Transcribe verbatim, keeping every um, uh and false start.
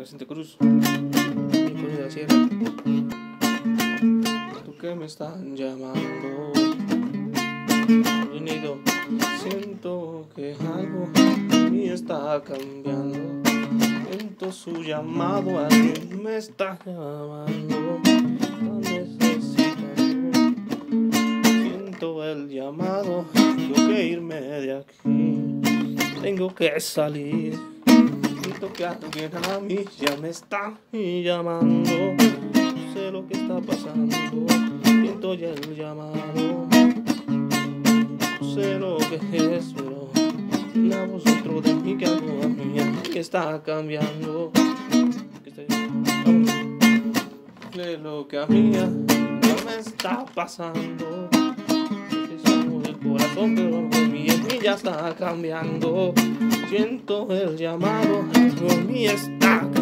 Vicente Cruz, Nico de la Sierra. Tú que me están llamando, Venido, siento que algo en mí está cambiando. Siento su llamado, alguien me está llamando. No necesito, siento el llamado. Tengo que irme de aquí, tengo que salir. Siento que alguien a mí ya me está llamando. No sé lo que está pasando, siento ya el llamado. No sé lo que es, pero la voz dentro de mí que algo a mí que está cambiando. De lo que a mí ya me está pasando. Somos el corazón, pero en mí, en mí ya está cambiando. Siento el llamado, algo en mí está cambiando.